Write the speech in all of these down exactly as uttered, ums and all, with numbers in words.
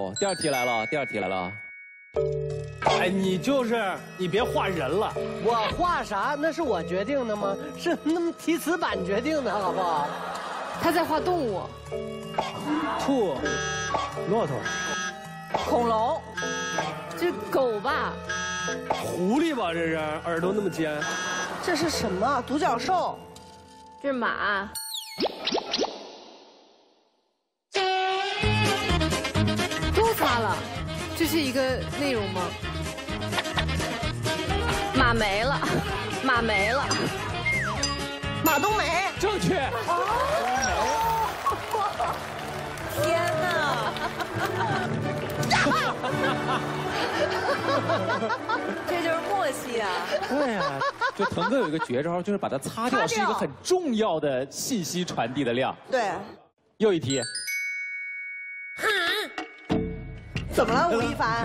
哦，第二题来了，第二题来了。 哎，你就是你别画人了， 我画啥那是我决定的吗？是那么提词板决定的，好不好？ 他在画动物。 兔、骆驼、 恐龙， 这狗吧？ 狐狸吧？这是耳朵那么尖。 这是什么？独角兽。 这是马。都擦了，这是一个内容吗？马没了，马没了。 马冬梅。 正确。 天哪！这就是默契啊！ 对呀、啊，就腾哥有一个绝招，就是把它擦掉，是一个很重要的信息传递的量。 对。 又一题。 怎么了，吴亦凡？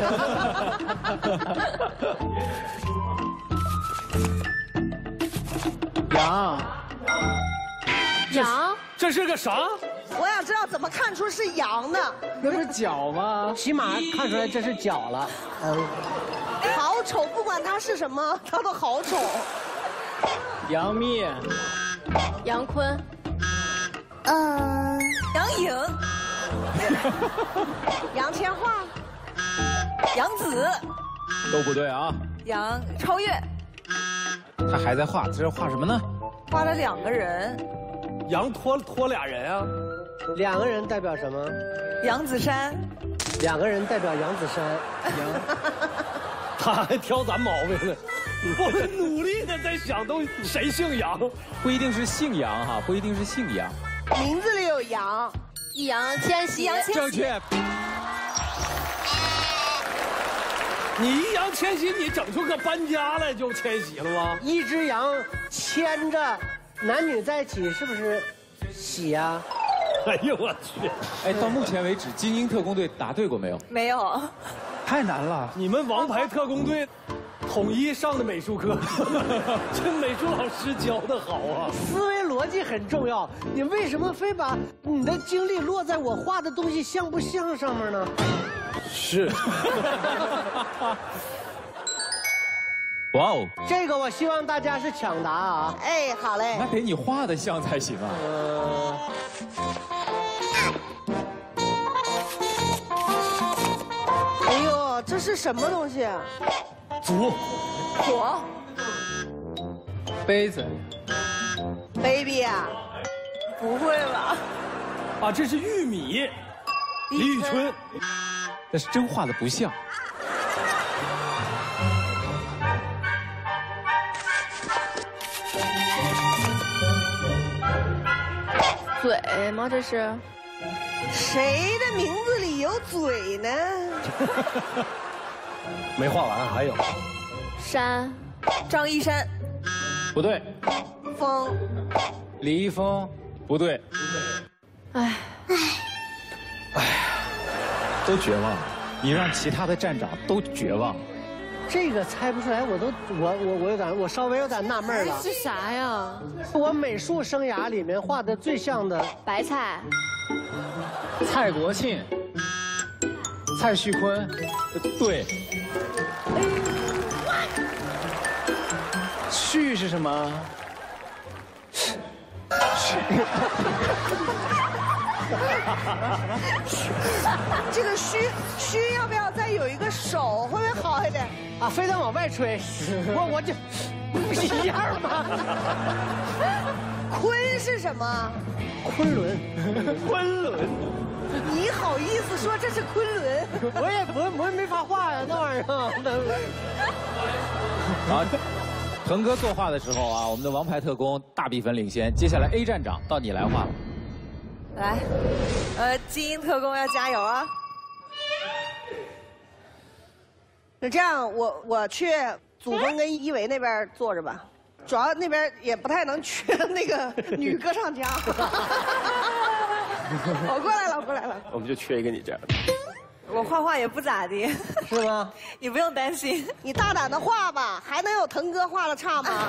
羊。 羊。 这是个啥？ 我想知道怎么看出是羊的。 那不是脚吗？起码看出来这是脚了。嗯， 好丑，不管它是什么，它都好丑。 杨幂。 杨坤。 嗯，杨颖。杨千嬅。杨紫。 都不对啊。 杨超越。 他还在画，这是画什么呢？ 画了两个人。 羊拖拖俩人啊。 两个人代表什么？ 杨子姗。 两个人代表杨子姗。 杨。他还挑咱毛病呢。我们努力的在想，都谁姓杨？ 不一定是姓杨哈，不一定是姓杨。 名字里有杨。 易烊千玺。 易烊千玺。 正确。 你易烊千玺，你整出个搬家来就千玺了吗？ 一只羊牵着男女在一起，是不是喜呀？ 哎呦我去！ 哎，到目前为止，精英特工队答对过没有？ 没有。 太难了。 你们王牌特工队统一上的美术课，这美术老师教的好啊。 思维逻辑很重要，你为什么非把你的精力落在我画的东西像不像上面呢？ 是。 哇哦！ 这个我希望大家是抢答啊！ 哎，好嘞。 那得你画的像才行啊。 呃， 哎呦，这是什么东西？ 足。 火。 杯子。 baby 啊，不会吧？ 啊，这是玉米。李宇春， 那是真画的不像。 嘴吗？这是？ 谁的名字里有嘴呢？ 没画完，还有。 山。 张一山。 不对。 风， 李易峰，不对。 哎， 哎，都绝望了。你让其他的站长都绝望。 这个猜不出来，我都我我我有点，我稍微有点纳闷了。 是啥呀？ 我美术生涯里面画的最像的白菜。 蔡国庆。蔡徐坤，对。旭是什么？ 这个虚虚要不要再有一个手，会不会好一点？ 啊，非得往外吹，我我就不一样吗？ 昆是什么？ 昆仑， 昆仑， 你好意思说这是昆仑？ 我也我我也没法画呀，那玩意儿。 好。 腾哥作画的时候啊，我们的王牌特工大比分领先。接下来 A 站长到你来画了。 来，呃，精英特工要加油啊！那这样，我我去祖峰跟一维那边坐着吧，主要那边也不太能缺那个女歌唱家。我过来了，我过来了。 我们就缺一个你这样的。 我画画也不咋地， 是吗？ 你不用担心，你大胆的画吧，还能有腾哥画的差吗？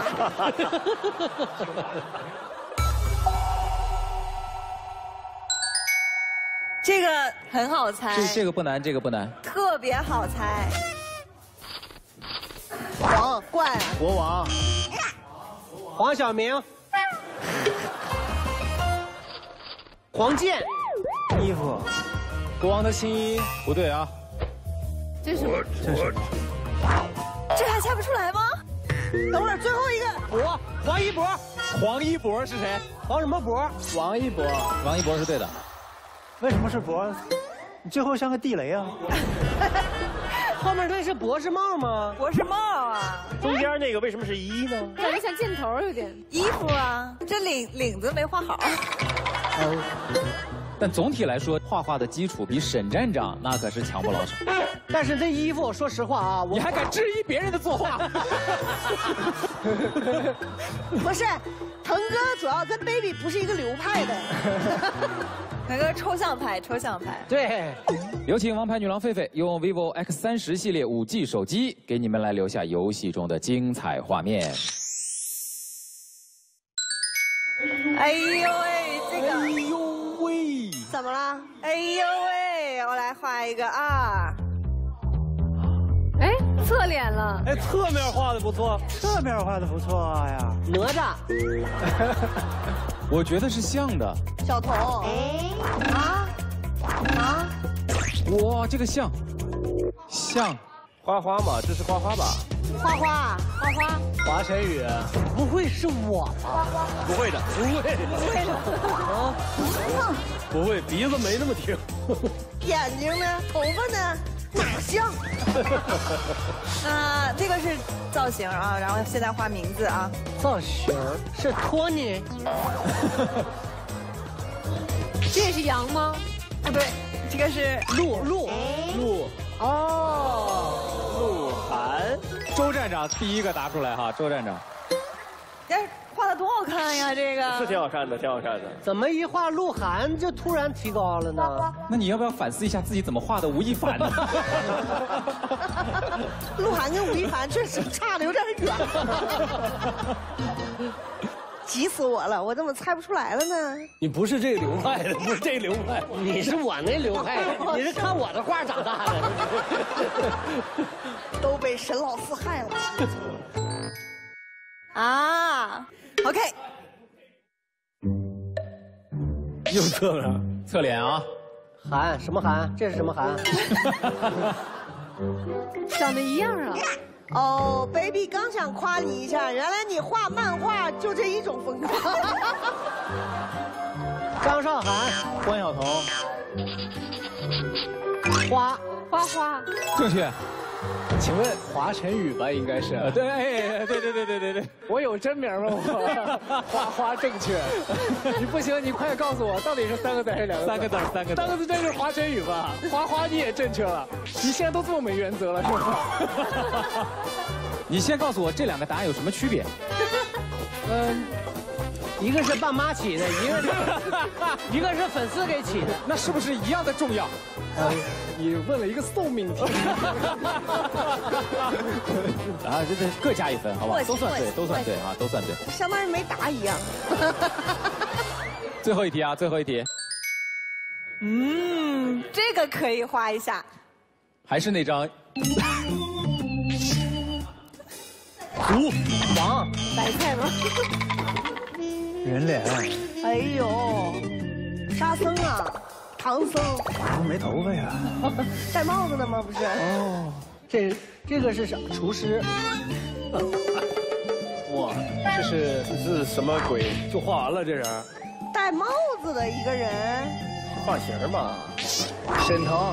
这个很好猜。 这这个不难，这个不难。 特别好猜。 王冠， 国王，黄晓明，黄健， 衣服，国王的新衣不对啊。 这是什么？ 这是这还猜不出来吗？ 等会儿最后一个博，黄一博， 黄一博是谁？ 黄什么博？ 王一博。 王一博是对的。 为什么是博？你最后像个地雷啊！ 后面那是博士帽吗？ 博士帽啊。 中间那个为什么是一呢？ 感觉像箭头有点。 衣服啊，这领领子没画好。 但总体来说，画画的基础比沈站长那可是强不老少。 但是这衣服，说实话啊，我你还敢质疑别人的作画？ 不是，腾哥主要跟 baby 不是一个流派的。 那个抽象派，抽象派。 对， 有请王牌女郎狒狒用 vivo X 三十系列五 G 手机给你们来留下游戏中的精彩画面。 哎呦喂，这个。 哎呦喂！ 怎么了？ 哎呦喂，我来画一个啊。 哎，侧脸了。 哎，侧面画的不错，侧面画的不错呀。 哪吒， 我觉得是像的。 小童。啊啊！ 哇，这个像，像。 花花嘛，这是花花吧？ 花花， 花花， 华晨宇， 不会是我吧？ 不会的，不会， 不会的。 啊，不会，鼻子没那么挺。 眼睛呢？头发呢？哪像？ 那这个是造型啊，然后现在画名字啊。 造型是托尼。 这也是羊吗？ 不对，这个是鹿鹿鹿哦， 鹿晗， 周站长第一个答出来哈，周站长。 哎，画的多好看呀，这个。 是挺好看的，挺好看的。 怎么一画鹿晗就突然提高了呢？ 那你要不要反思一下自己怎么画的吴亦凡呢？ 鹿晗跟吴亦凡确实差的有点远。急死我了！我怎么猜不出来了呢？ 你不是这个流派的，不是这个流派。 你是我那流派的，你是看我的画长大的。 都被沈老四害了。 啊 ，OK。 又侧面， 侧脸啊。 韩什么韩？这是什么韩？ 长得一样啊。 哦 ，baby 刚想夸你一下，原来你画漫画就这一种风格。 张韶涵、 关晓彤， 花花花， 正确。 请问华晨宇吧，应该是。 呃，对，哎，对对对对对对。 我有真名吗？我花花正确。你不行，你快告诉我，到底是三个字还是两个字？ 三个字，三个字。 三个字，这是华晨宇吧？花花你也正确了，你现在都这么没原则了，是吧？ 你先告诉我这两个答案有什么区别？ 嗯，一个是爸妈起的，一个是一个是粉丝给起的， 那是不是一样的重要？ 呃，你问了一个送命题。 啊，这这各加一分，好不好？ 过去都算对， 过去都算对啊，都算对。 相当于没答一样。 最后一题啊，最后一题， 嗯，这个可以画一下。 还是那张。 吴王白菜吗？ 人脸， 哎呦，沙僧啊，唐僧， 没头发呀。 戴帽子的吗？不是。 哦，这这个是啥？厨师。 哇，这是这是什么鬼？就画完了这人。 戴帽子的一个人。 发型吧。沈腾。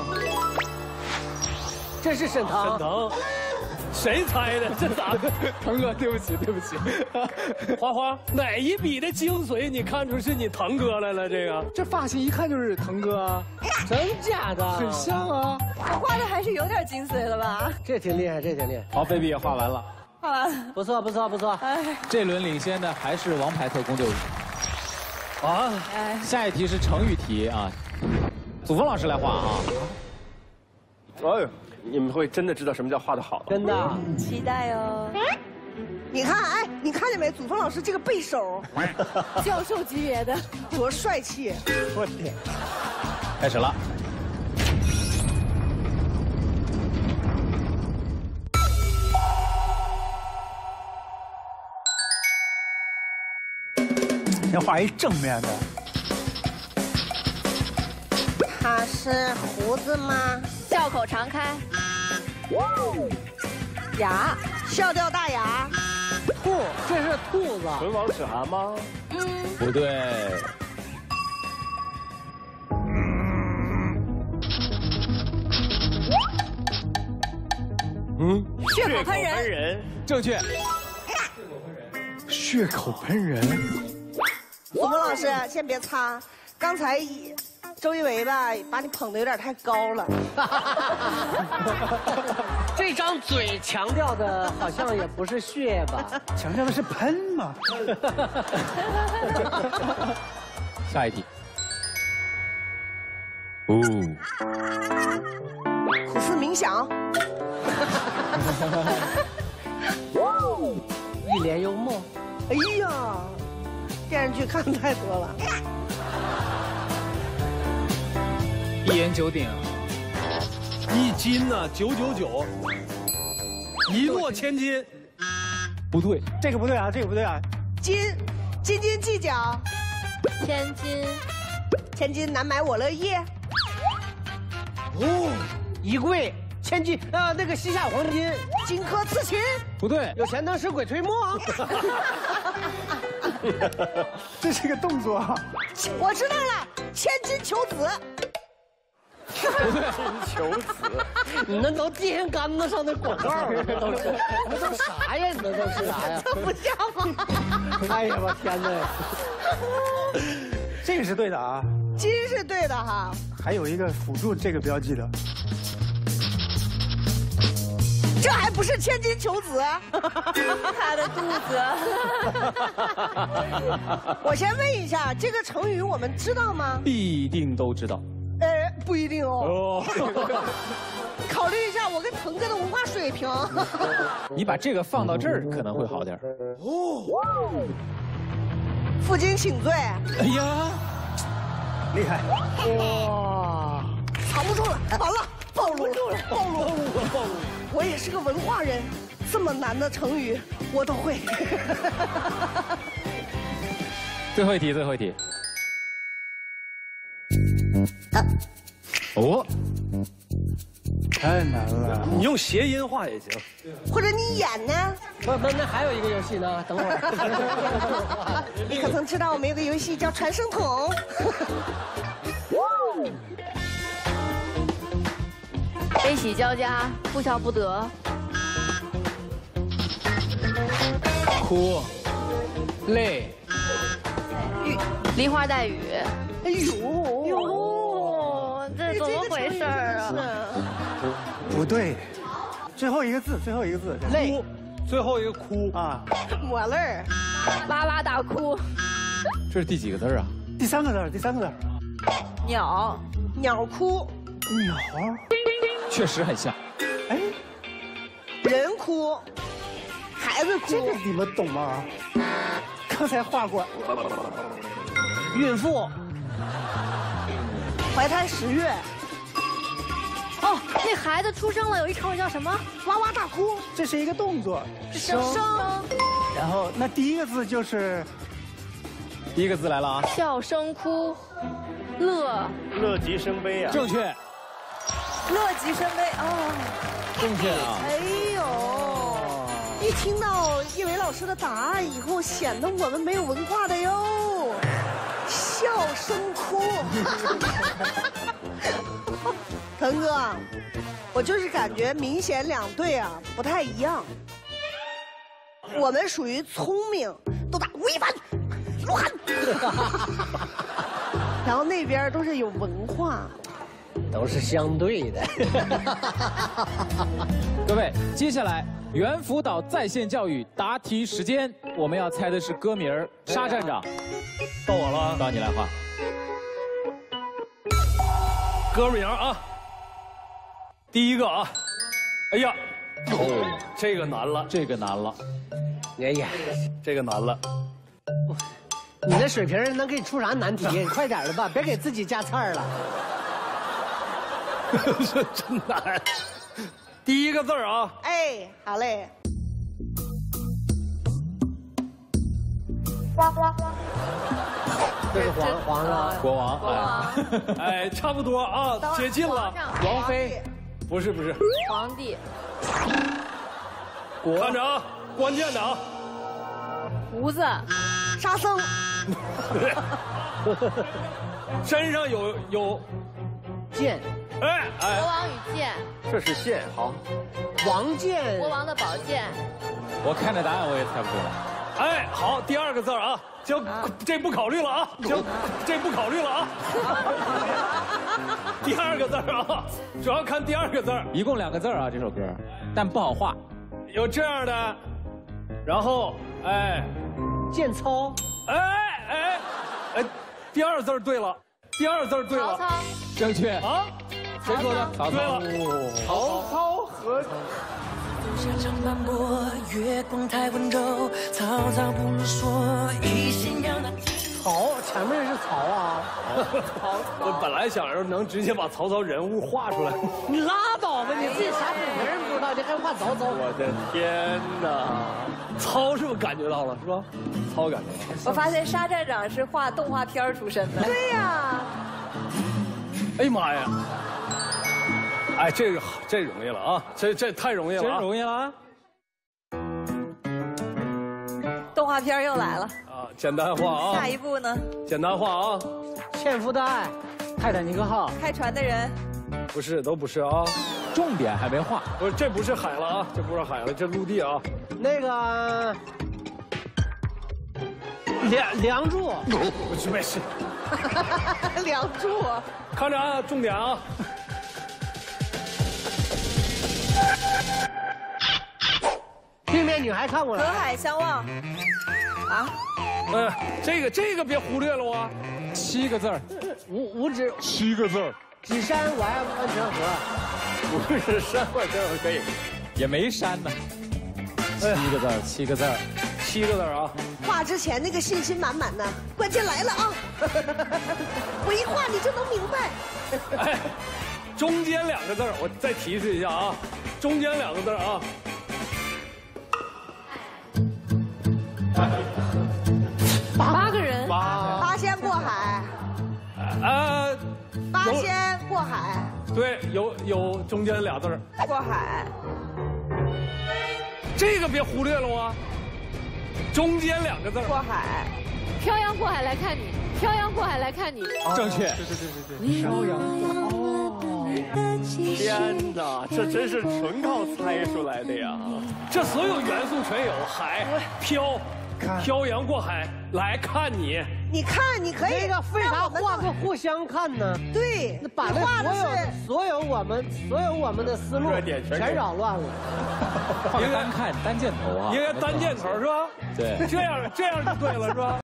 这是沈腾。 沈腾。谁猜的？这咋的？腾哥，对不起，对不起。花花，哪一笔的精髓你看出是你腾哥来了？这个，这发型一看就是腾哥啊， 真假的？ 很像啊。 我画的还是有点精髓了吧？ 这挺厉害，这挺厉害。 好 ，baby 也画完了。 画完了。 不错，不错，不错。 哎， 这轮领先的还是王牌特工队伍。 啊， 哎， 下一题是成语题啊，祖峰老师来画啊。 哎呦，你们会真的知道什么叫画的好？ 真的。 期待哦。 你看，哎，你看见没？祖峰老师这个背手， 教授级别的， 多帅气！ 我天。 开始了。 要画一正面的。 它是胡子吗？ 笑口常开。 牙，笑掉大牙。 兔，这是兔子。 唇亡齿寒吗？ 嗯， 不对。 嗯， 血口喷人。 人， 正确。 血口喷人。 祖萌老师，先别擦，刚才周一围吧，把你捧得有点太高了。 这张嘴强调的好像也不是血吧？ 强调的是喷嘛。 下一题。哦， 苦思冥想。 一脸幽默。 哎呀，电视剧看太多了。 一言九鼎。 一斤呢，九九九，一诺千金。 不对， 这个不对啊，这个不对啊。 斤，斤斤计较。 千金。 千金难买我乐意。 哦，一柜千金啊，那个西夏黄金。 荆轲刺秦。 不对， 有钱能使鬼推磨。 这是个动作啊。 我知道了，千金求子。 不对， 求子。 你那都电线杆子上的广告，那都是，那都啥呀？你那都是啥呀？ 这不像吗？ 哎呀，我天哪！ 这个是对的啊。 金是对的哈。 还有一个辅助，这个不要记得。 这还不是千金求子？ 他的肚子。 我先问一下，这个成语我们知道吗？ 必定都知道。 呃，不一定哦。 哦， 考虑一下我跟腾哥的文化水平。 你把这个放到这儿可能会好点。 负荆请罪。 哎呀， 厉害！ 哇，藏不住了，完了，暴露了，暴露了，暴露了！我也是个文化人，这么难的成语我都会。 最后一题，最后一题。哦， 太难了。 你用谐音画也行。 或者你演呢？ 不不，那还有一个游戏呢，等会儿。 你可曾知道我们有个游戏叫传声筒？ 悲喜交加，哭笑不得。 哭，泪， 雨，梨花带雨。 哎呦哟，这怎么回事啊？ 不对，最后一个字，最后一个字， 泪， 最后一个哭啊， 抹泪儿， 哇哇大哭。 这是第几个字啊？ 第三个字，第三个字， 鸟，鸟哭， 鸟， 确实很像。 哎， 人哭，孩子哭， 这个你们懂吗？刚才画过， 孕妇， 怀胎十月， 哦，那孩子出生了，有一成语叫什么？ 哇哇大哭， 这是一个动作。 生生， 然后那第一个字就是第一个字来了啊！ 笑声哭，乐， 乐极生悲啊。 正确， 乐极生悲哦。 正确啊！ 哎呦，一听到叶伟老师的答案以后，显得我们没有文化的哟。笑声哭。腾哥，我就是感觉明显两队啊不太一样。我们属于聪明，都打吴亦凡、鹿晗，然后那边都是有文化。 都是相对的。 各位，接下来猿辅导在线教育答题时间，我们要猜的是歌名儿。沙站长， 到我了， 到你来画。 歌名啊，第一个啊，哎呀，哦，这个难了， 这个难了。 哎呀， 这个难了。 你那水平能给你出啥难题？你快点的吧，别给自己加刺儿了。 这真难。第一个字啊， 哎，好嘞。 这是皇皇上， 国王， 国王、 哎，差不多啊，接近了。 王妃， 不是不是， 皇帝、 看着啊，关键的啊， 胡子、 沙僧， 身上有有， 剑， 哎国哎， 王与剑、 这是剑，好， 王剑， 国王的宝剑、 我看着答案我也猜不出来。 哎，好，第二个字儿啊，行，这不考虑了啊，行，这不考虑了啊。第二个字儿啊，主要看第二个字儿， 一共两个字儿啊，这首歌，但不好画。 有这样的，然后哎剑操， 哎哎哎，第二字儿对了，第二字儿对了曹操、 正确。 啊， 谁说的？曹对操。 了， 曹操和下长斑驳，月光太温柔，曹操不如说一心要那。 曹，前面是曹啊， 我本来想着能直接把曹操人物画出来。 你拉倒吧，你自己啥水平不知道，你还画曹操？ 我的天哪！操是不是感觉到了是吧？操感觉到了。 我发现沙站长是画动画片出身的。 对呀， 哎呀妈呀！哎，这个这容易了啊，这这太容易了、啊， 真容易了啊。 动画片又来了， 啊！简单化啊！ 下一步呢？ 简单化啊！ 纤夫的爱，泰坦尼克号， 开船的人， 不是，都不是啊！ 重点还没画。 不是，这不是海了啊！这不是海了，这陆地啊！ 那个梁梁祝， 不是，没事。 梁祝， 看着啊，重点啊！ 对面女孩看过隔来， 海相望。啊， 嗯，这个这个别忽略了啊！ 七个字儿， 五五指七个字儿， 指山我爱温泉河， 不是山外这会可以， 也没删呢。七个字儿，七个字儿。 七个字啊！ 画之前那个信心满满的，关键来了啊！我一画你就能明白。 哎，中间两个字儿，我再提示一下啊，中间两个字儿啊。 八个人， 八八仙过海， 呃， 八有仙过海， 对，有有中间俩字儿， 过海， 这个别忽略了啊。中间两个字儿， 过海， 漂洋过海来看你，漂洋过海来看你。 正确。 飘扬。 天哪，这真是纯靠猜出来的呀！这所有元素全有，海、漂、漂洋过海来看你。 你看，你可以那个为啥让我们画个互相看呢？ 对， 那把那画的所有是所有我们所有我们的思路热点全给全扰乱了。 画个单看单箭头啊。 应该单箭头是吧？ 对。 这样这样就对了是吧？